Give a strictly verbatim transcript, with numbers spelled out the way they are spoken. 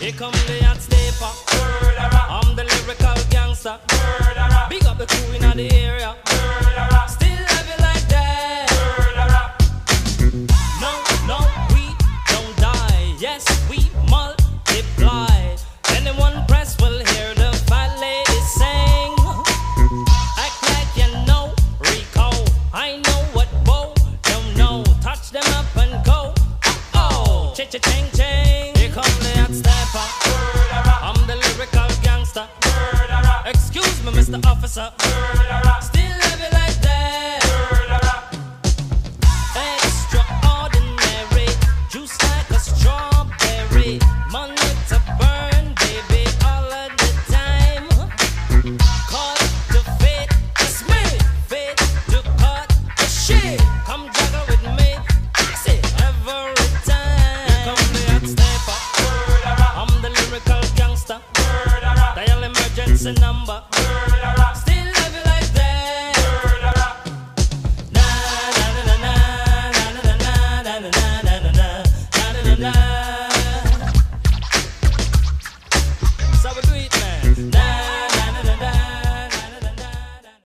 Here come the hot stepper. I'm the lyrical gangster. Big up the crew in the area. Still heavy like that. No, no, we don't die. Yes, we multiply. Anyone press will hear the fat lady sing. Act like you know Rico. I know what Bo don't know. Touch them up and go. Oh, cha-cha-ching ching. Here come the hot stepper. I'm the lyrical gangster. Excuse me, Mister Officer. Still heavy like that. Extraordinary, juice like a strawberry. Money to burn, baby, all of the time. Cut to fit, it's me. Fit to cut the shit. Come juggle with me, fix it every time. Here come the hot stepper. I'm the lyrical gangster. Dial emergency number.